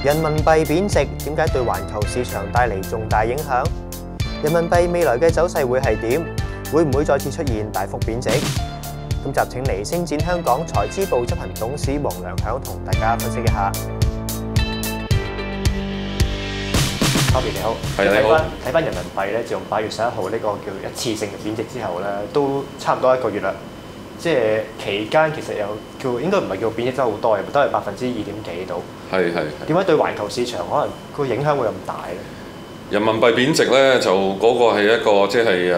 人民幣貶值點解對環球市場帶嚟重大影響？人民幣未來嘅走勢會係點？會唔會再次出現大幅貶值？今集請嚟星展香港財資部執行董事黃良響同大家分析一下。Toby 你好，睇翻人民幣咧，自從8月11號呢個叫一次性嘅貶值之後咧，都差唔多1個月啦。即係期間其實有應該唔係叫貶值得好多嘅，都係2.幾%度。係。點解對環球市場可能個影響會咁大咧？ 人民幣貶值咧，就嗰個係一個即係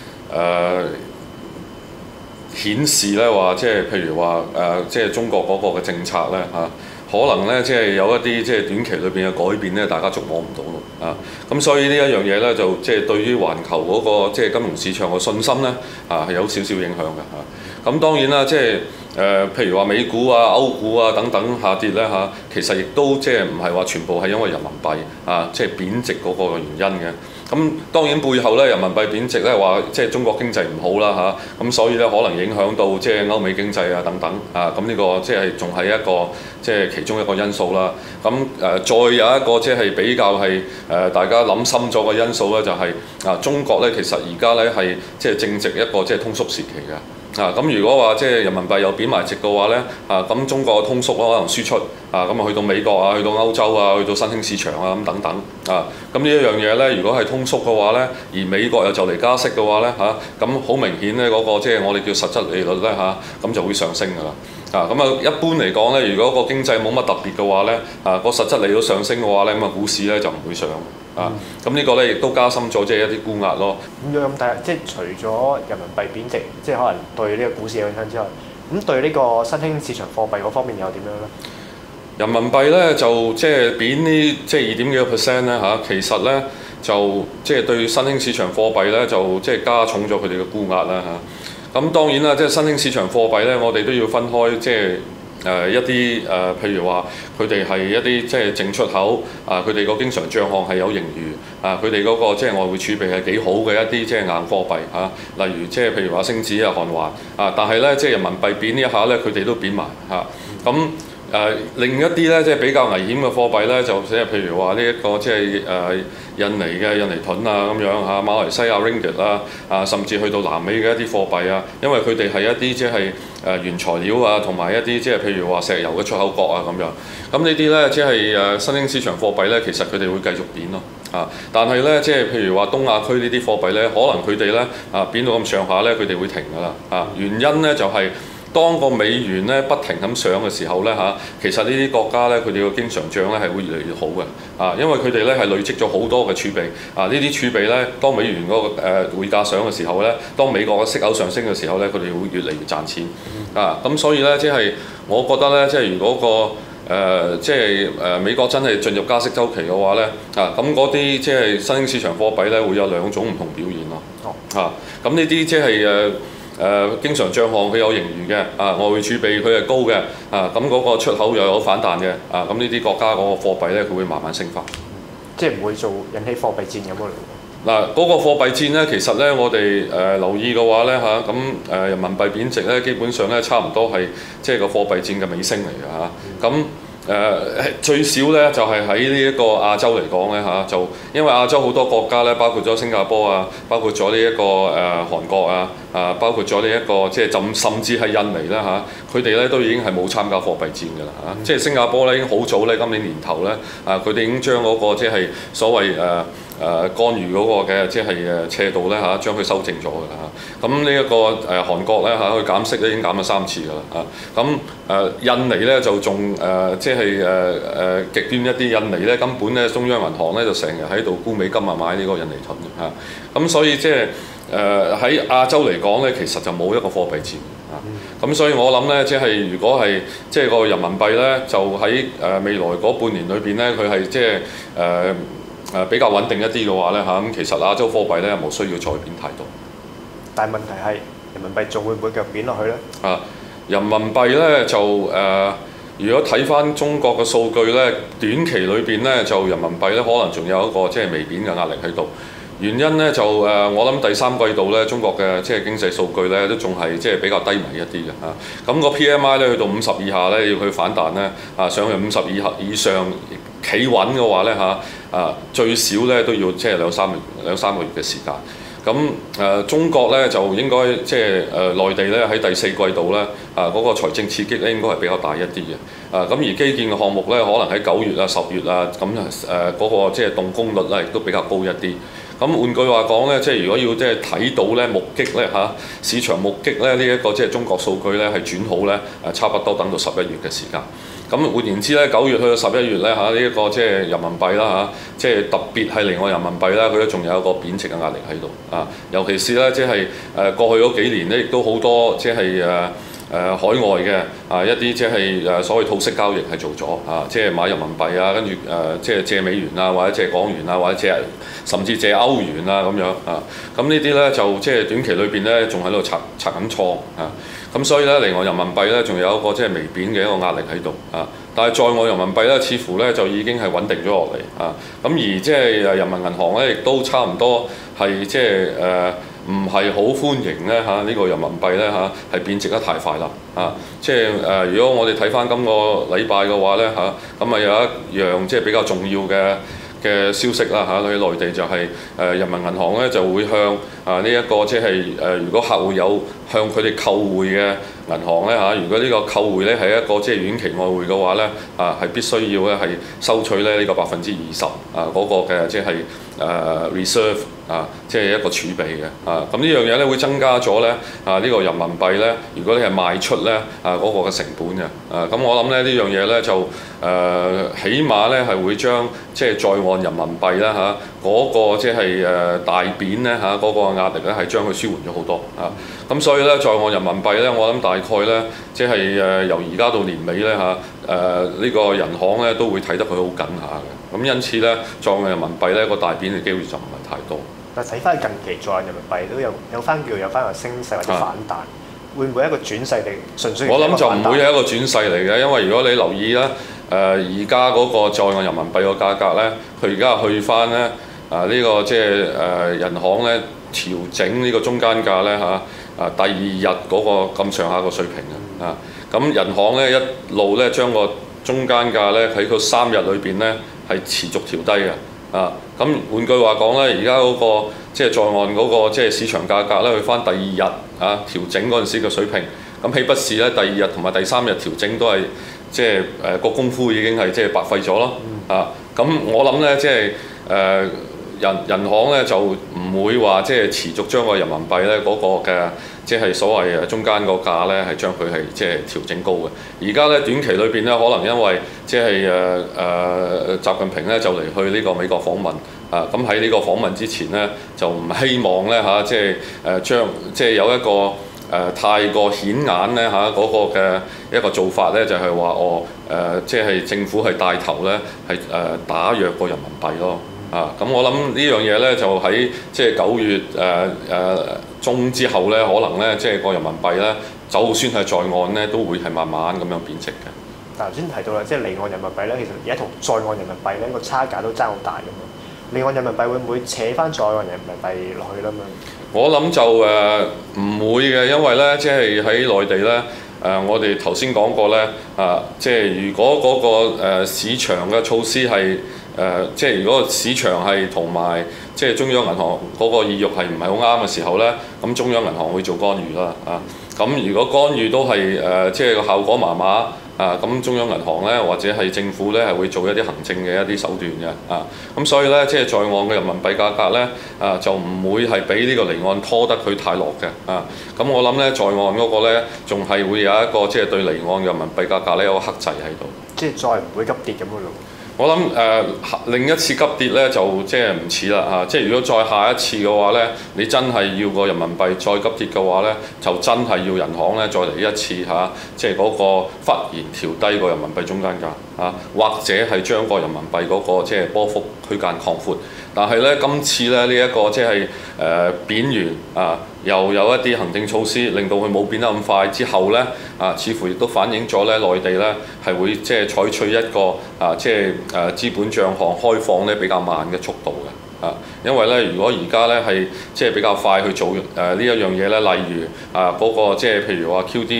顯示咧話，即係譬如話即係中國嗰個嘅政策咧嚇。可能咧，即係有一啲即係短期裏邊嘅改變咧，大家捉摸唔到咯啊！咁所以呢一樣嘢咧，就即係對於環球嗰個即係金融市場嘅信心咧係有少少影響嘅嚇。咁當然啦，即係譬如話美股啊、歐股啊等等下跌咧嚇，其實亦都即係唔係話全部係因為人民幣即係貶值嗰個原因嘅。咁當然背後咧，人民幣貶值咧話即係中國經濟唔好啦嚇，咁所以咧可能影響到即係歐美經濟啊等等啊，咁呢個即係仲係一個即係其中一個因素啦。咁再有一個即係比較係大家諗深咗嘅因素咧，就係中國咧其實而家咧係即係正值一個即係通縮時期嘅。咁如果話即係人民幣又貶埋值嘅話咧，咁中國嘅通縮可能輸出咁去到美國啊，去到歐洲啊，去到新興市場啊咁等等咁呢一樣嘢咧，如果係通縮嘅話咧，而美國又就嚟加息嘅話咧咁好明顯咧嗰個即係我哋叫實質利率咧咁就會上升㗎啦。咁一般嚟講咧，如果個經濟冇乜特別嘅話咧，個實質利率上升嘅話咧，咁股市咧就唔會上。咁呢個咧亦都加深咗即係一啲沽壓咯。咁但係即係除咗人民幣貶值，即係可能對呢個股市有影響之外，咁對呢個新興市場貨幣嗰方面又點樣咧？ 人民幣咧就即係貶呢即係2.幾個%咧其實咧就即係對新興市場貨幣咧就即係加重咗佢哋嘅沽壓啦咁當然啦，即係新興市場貨幣咧，我哋都要分開即係一啲譬如話佢哋係一啲即係淨出口佢哋個經常帳項係有盈餘佢哋嗰個即係外匯儲備係幾好嘅一啲即係硬貨幣例如即係譬如話星紙啊、韓環但係咧即係人民幣貶呢一下咧，佢哋都貶埋咁。另一啲咧，即係比較危險嘅貨幣咧，就即係譬如話呢一個即係印尼嘅印尼盾啊咁樣馬來西亞 Ringgit 甚至去到南美嘅一啲貨幣因為佢哋係一啲即係原材料同埋一啲即係譬如話石油嘅出口國咁樣。咁呢啲咧即係新興市場貨幣咧，其實佢哋會繼續貶咯但係咧即係譬如話東亞區呢啲貨幣咧，可能佢哋咧貶到咁上下咧，佢哋會停㗎啦原因咧就係當個美元咧不停咁上嘅時候咧其實呢啲國家咧佢哋個經常帳咧係會越嚟越好嘅因為佢哋咧係累積咗好多嘅儲備呢啲儲備咧當美元嗰個匯價上嘅時候咧，當美國嘅息口上升嘅時候咧，佢哋會越嚟越賺錢咁所以咧即係我覺得咧即係如果即係美國真係進入加息週期嘅話咧咁嗰啲即係新興市場貨幣咧會有2種唔同表現咯咁呢啲即係經常帳項佢有盈餘嘅外匯儲備佢係高嘅咁嗰個出口又有反彈嘅咁呢啲國家嗰個貨幣咧佢會慢慢升翻， 即係唔會引起貨幣戰咁樣嗰個貨幣戰咧，其實咧我哋留意嘅話咧咁人民幣貶值咧基本上咧差唔多係即係個貨幣戰嘅尾聲嚟嘅咁。最少咧就係喺呢一個亞洲嚟講咧就因為亞洲好多國家咧，包括咗新加坡包括咗呢一個韓國包括咗呢一個即係甚至係印尼啦佢哋咧都已經係冇參加貨幣戰㗎啦即係新加坡咧已經好早咧今年年頭咧佢哋已經將嗰個即係所謂干預嗰個嘅即係斜度咧將佢修正咗㗎啦咁呢一個韓國咧佢減息咧已經減咗3次㗎啦咁印尼咧就仲即係極端一啲，印尼咧根本咧中央銀行咧就成日喺度沽美金買呢個印尼盾咁所以即係喺亞洲嚟講咧，其實就冇一個貨幣戰咁所以我諗咧，即係如果係即係個人民幣咧，就喺未來嗰半年裏邊咧，佢係即係比較穩定一啲嘅話咧咁其實亞洲貨幣咧冇需要再貶太多。 但係問題係人民幣仲會唔會繼續貶落去咧？ 人民幣咧就如果睇翻中國嘅數據咧，短期裏邊咧就人民幣咧可能仲有一個即係微貶嘅壓力喺度。原因咧就我諗第3季度咧，中國嘅即係經濟數據咧都仲係即係比較低迷一啲嘅咁個 PMI 咧去到50以下咧，要佢反彈咧上去50以上企穩嘅話咧最少咧都要即係兩三個月嘅時間。咁中國咧就應該即係內地咧喺第四季度咧嗰個財政刺激咧應該係比較大一啲嘅。咁而基建嘅項目咧可能喺9月啊、10月啊咁嗰個即係動工率咧亦都比較高一啲。咁換句話講咧，即係如果要即係睇到咧目擊咧市場目擊咧呢一個即係中國數據咧係轉好咧差不多等到11月嘅時間。咁換言之咧，9月去到11月咧呢一個即係人民幣啦即係特別係離岸人民幣啦，佢都仲有一個貶值嘅壓力喺度尤其是咧即係過去嗰幾年咧，亦都好多即係海外嘅一啲即係所謂套息交易係做咗即係買人民幣跟住即係借美元或者借港元或者甚至借歐元咁樣咁呢啲咧就即係短期裏邊咧仲喺度拆緊倉咁所以咧離岸人民幣咧仲有一個即係微貶嘅一個壓力喺度但係在岸人民幣咧似乎咧就已經係穩定咗落嚟咁而即係人民銀行咧亦都差唔多係即係唔係好歡迎咧呢個人民幣咧係貶值得太快啦即係如果我哋睇翻今個禮拜嘅話咧咁有一樣即係比較重要嘅消息啦喺內地就係人民銀行咧就會向呢一個即係如果客戶有向佢哋購匯嘅銀行咧如果呢個購匯咧係一個即係短期外匯嘅話咧係必須要咧係收取咧呢個20%嗰個嘅即係reserve即係一個儲備嘅咁呢樣嘢咧會增加咗咧呢個人民幣咧，如果你係賣出咧嗰個嘅成本嘅咁我諗咧呢樣嘢咧就起碼咧係會將即係在岸人民幣啦嗰個即係大貶咧嗰個壓力咧係將佢舒緩咗好多咁所以咧在岸人民幣咧我諗大概咧即係由而家到年尾咧呢個人行咧都會睇得佢好緊下嘅咁因此咧在岸人民幣咧個大貶嘅機會就唔係太多。 但睇翻近期在岸人民幣都有翻個升勢或者反彈，會唔會一個轉勢定純粹？ 我諗就唔會係一個轉勢嚟嘅，因為如果你留意咧而家嗰個在岸人民幣個價格咧，佢而家去翻咧呢個即係人行咧調整呢個中間價咧第二日嗰個咁上下個水平嘅咁人行咧一路咧將個中間價咧喺個3日裏邊咧係持續調低嘅咁換句話講咧，而家嗰個即係在岸嗰個即係市場價格咧，去翻第二日調整嗰陣時嘅水平，咁豈不是咧第二日同埋第3日調整都係即係個功夫已經係即係白費咗咯咁我諗咧即係人行咧就唔會話即係持續將個人民幣咧嗰個嘅即係所謂中間個價咧係將佢係即係調整高嘅。而家咧短期裏邊咧可能因為即係習近平咧就嚟去呢個美國訪問咁喺呢個訪問之前咧就唔希望咧即係將即係有一個太過顯眼咧嗰個嘅一個做法咧就係話即係政府係帶頭咧係打弱個人民幣咯。咁我諗呢樣嘢咧就喺即係9月中之後咧，可能咧即係個人民幣咧，就算係在岸咧，都會係慢慢咁樣貶值嘅。 頭先提到啦，即係離岸人民幣咧，其實而家同在岸人民幣咧個差價都爭好大咁樣。離岸人民幣會唔會扯翻在岸人民幣落去啦？ 我諗就唔會嘅，因為咧即係喺內地咧我哋頭先講過咧即係如果嗰個市場嘅措施係即係如果市場係同埋即係中央銀行嗰個意欲係唔係好啱嘅時候咧，咁中央銀行會做干預啦咁如果干預都係即係個效果麻麻咁中央銀行咧或者係政府咧係會做一啲行政嘅一啲手段嘅咁所以咧即係在岸嘅人民幣價格咧就唔會係俾呢個離岸拖得佢太落嘅咁我諗咧在岸嗰個咧仲係會有一個即係對離岸人民幣價格咧有個克制喺度， 即係再唔會急跌咁嘅咯。 我諗另一次急跌咧就即係唔似啦即係如果再下一次嘅話咧，你真係要個人民幣再急跌嘅話咧，就真係要人行咧再嚟一次即係嗰個忽然調低個人民幣中間價或者係將個人民幣嗰個即係波幅區間擴闊。但係咧今次咧呢一個即係貶完又有一啲行政措施令到佢冇變得咁快之後咧似乎亦都反映咗咧內地咧係會即係採取一個即係資本帳項開放咧比較慢嘅速度嘅因為咧如果而家咧係即係比較快去做呢一樣嘢咧，例如嗰個即係譬如話 QD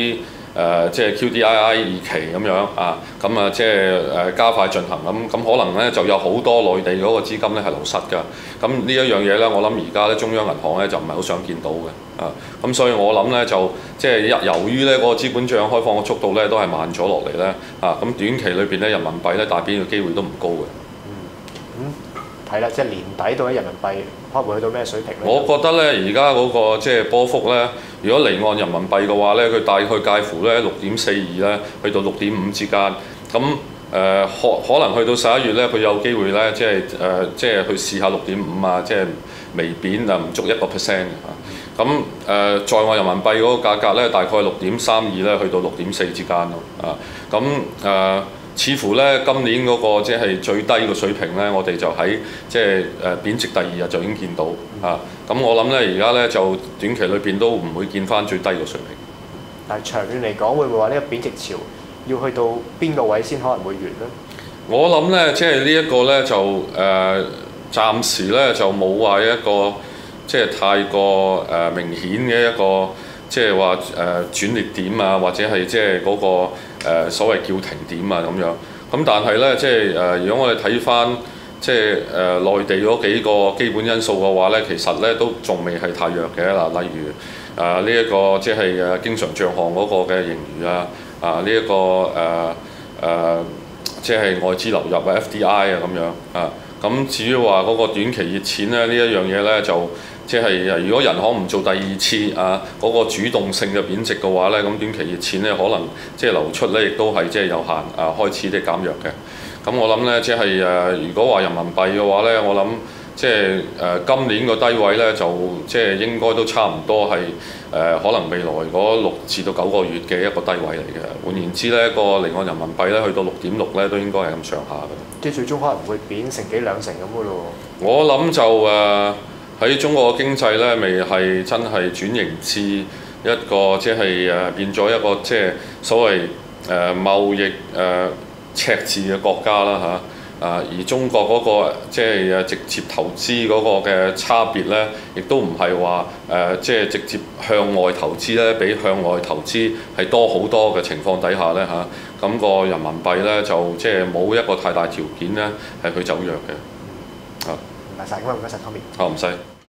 即係 QDII 二期咁樣啊，咁啊即係加快進行咁可能咧就有好多內地嗰個資金咧係流失㗎。咁呢一樣嘢咧，我諗而家咧中央銀行咧就唔係好想見到嘅啊。咁所以我諗咧就即係由於咧嗰個資本帳開放嘅速度咧都係慢咗落嚟咧啊，咁短期裏邊咧人民幣咧大變嘅機會都唔高嘅。 係啦，即係年底到底人民幣可能會去到咩水平咧？ 我覺得咧，而家嗰個即係波幅咧，如果離岸人民幣嘅話咧，佢大概介乎咧6.42咧，去到6.5之間。咁可能去到11月咧，佢有機會咧，即係去試下6.5啊，即係微貶啊，唔足1%嘅。咁在岸人民幣嗰個價格咧，大概6.32咧，去到6.4之間咯。似乎咧今年嗰個即係最低嘅水平咧，我哋就喺即係貶值第2日就已經見到啊！咁我諗咧而家咧就短期裏邊都唔會見翻最低嘅水平。 但係長遠嚟講，會唔會話呢個貶值潮要去到邊個位先可能會完咧？ 我諗咧即係呢一個咧就暫時咧就冇話一個即係太過明顯嘅一個即係話轉捩點啊，或者係即係嗰個。所謂叫停點啊咁樣，咁但係咧即係如果我哋睇翻即係內地嗰幾個基本因素嘅話咧，其實咧都仲未係太弱嘅嗱，例如呢一個即係經常帳項嗰個嘅盈餘啊，呢一個即係外資流入啊 FDI 啊咁樣啊，咁至於話嗰個短期熱錢咧呢一樣嘢咧就。即係如果人行唔做第2次啊，嗰個主動性嘅貶值嘅話咧，咁短期熱錢咧可能即係流出咧，亦都係即係有限開始啲減弱嘅。咁我諗咧，即係如果話人民幣嘅話咧，我諗即係今年個低位咧就即係應該都差唔多係可能未來嗰6至到9個月嘅一個低位嚟嘅。換言之咧，個離岸人民幣咧去到6.6咧都應該係咁上下嘅。 即係最終可能會貶成幾兩成咁嘅咯。 我諗就喺中國嘅經濟咧，未係真係轉型至一個即係變咗一個即係所謂貿易赤字嘅國家啦嚇。而中國嗰個即係直接投資嗰個嘅差別咧，亦都唔係話即係直接向外投資咧，比向外投資係多好多嘅情況底下咧嚇，咁個人民幣咧就即係冇一個太大條件咧係去走弱嘅。 唔該晒，唔該晒 Tommy。 好，唔使。